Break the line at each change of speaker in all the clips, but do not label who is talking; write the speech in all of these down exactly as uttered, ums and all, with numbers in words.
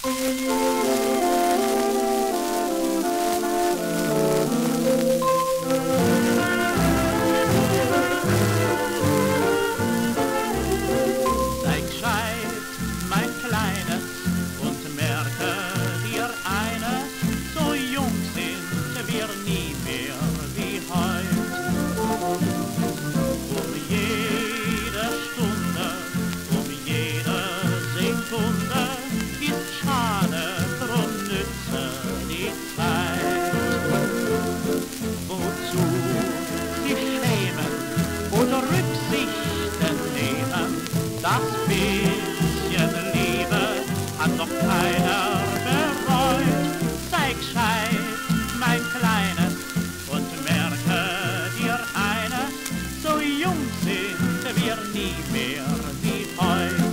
Sei gescheit, mein Kleines, und merke dir eines: so jung sind wir nie mehr wie heut. Um jede Stunde, um jede Sekunde ist schade, drum nütze die Zeit. Wozu sich schämen oder Rücksichten nehmen? Das bisschen Liebe hat doch keiner bereut. Sei gescheit, mein Kleines, und merke dir eines: so jung sind wir nie mehr wie heut.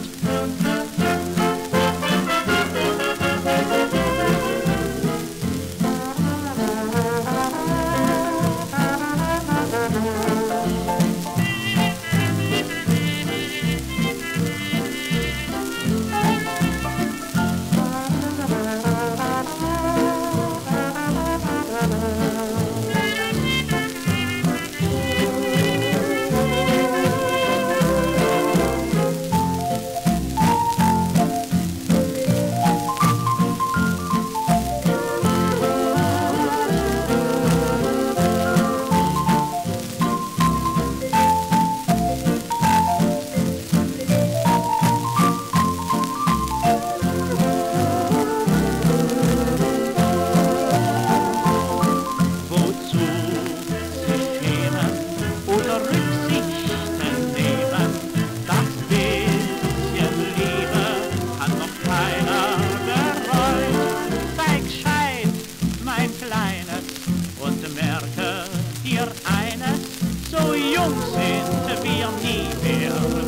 Und merke dir eines: so jung sind wir nie mehr